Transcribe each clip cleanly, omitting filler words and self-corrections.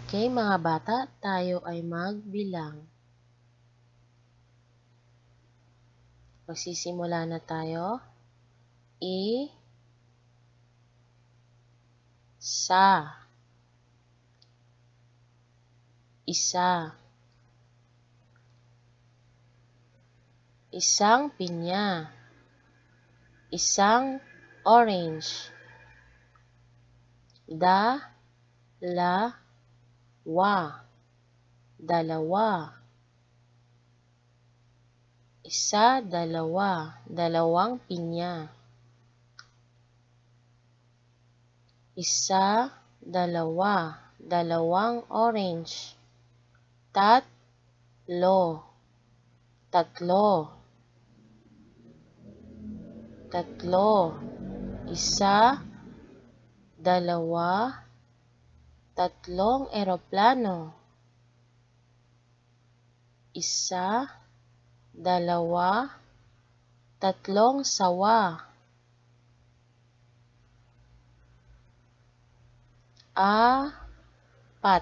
Okay, mga bata, tayo ay magbilang. Magsisimula na tayo. Isa. Isa. Isang pinya. Isang orange. Dalawa. Dalawa. Isa, dalawa. Dalawang pinya. Isa, dalawa. Dalawang orange. Tatlo. Tatlo. Tatlo. Isa, dalawa, tatlong eroplano. Isa, dalawa, tatlong sawa. Apat.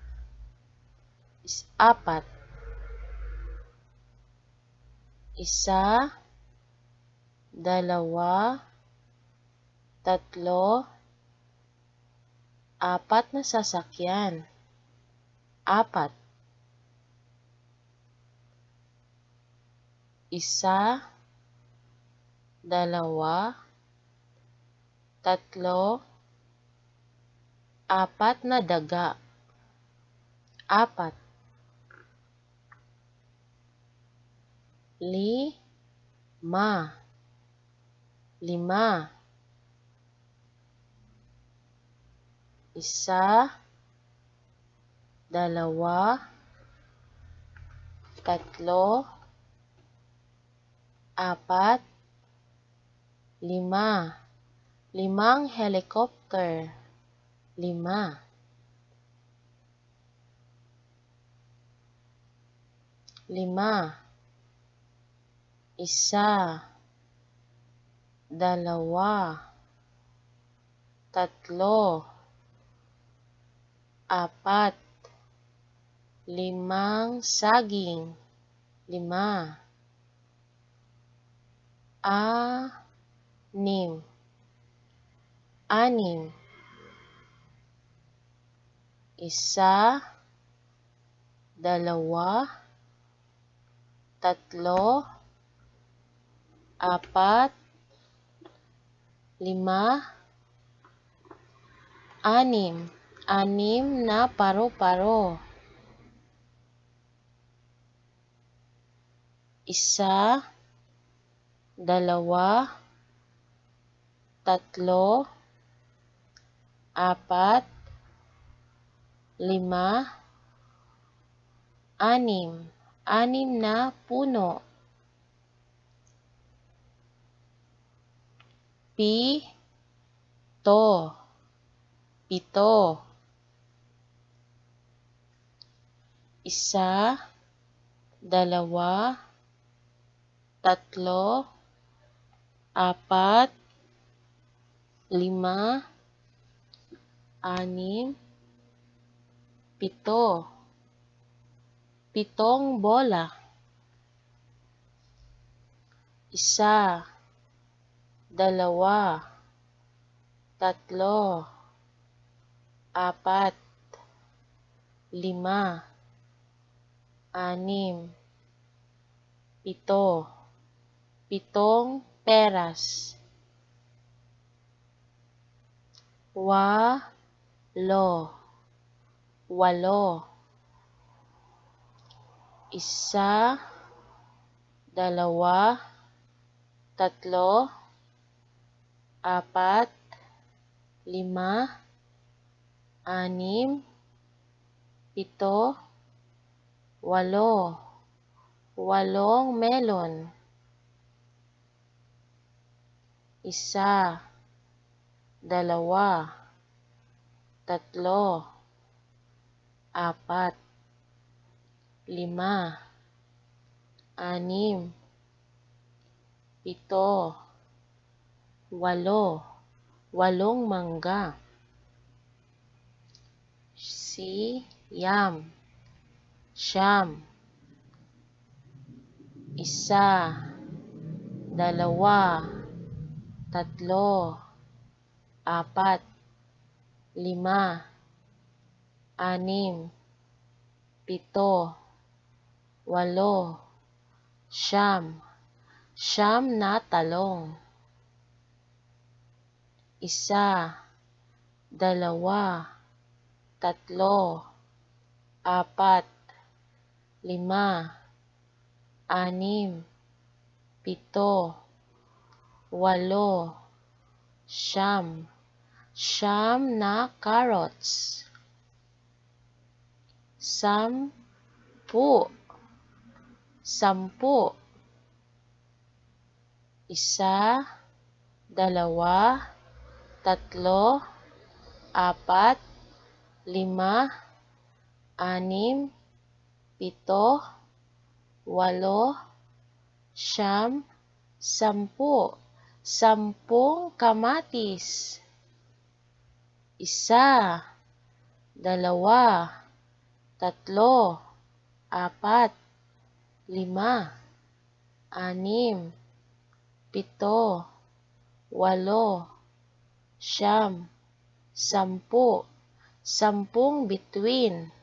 Apat. Isa, dalawa, tatlo, apat na sasakyan. Apat. Isa, dalawa, tatlo, apat na daga. Apat. Lima. Lima. Isa, dalawa, tatlo, apat, lima. Limang helicopter. Lima. Lima. Isa, dalawa, tatlo, apat, limang saging. Lima. Anim. Anim. Isa, dalawa, tatlo, apat, lima, anim. Anim na paru-paro. Isa, dalawa, tatlo, apat, lima, anim. Anim na puno. Pito. Pito. Isa, dalawa, tatlo, apat, lima, anim, pito. Pitong bola. Isa, dalawa, tatlo, apat, lima, anim, pito. Pitong peras. Walo. Walo. Isa, dalawa, tatlo, apat, lima, anim, pito, walo. Walong melon. Isa, dalawa, tatlo, apat, lima, anim, pito, walo. Walong mangga. Yam. Siyam. Isa. Dalawa. Tatlo. Apat. Lima. Anim. Pito. Walo. Siyam. Siyam na talong. Isa. Dalawa. Tatlo. Apat. Lima. Anim. Pito. Walo. Siyam. Siyam na carrots. Sampu. Sampu. Isa. Dalawa. Tatlo. Apat. Lima. Anim. Pito. Walo. Siyam. Sampu. Sampung kamatis. Isa. Dalawa. Tatlo. Apat. Lima. Anim. Pito. Walo. Siyam. Sampu. Sampung bituin.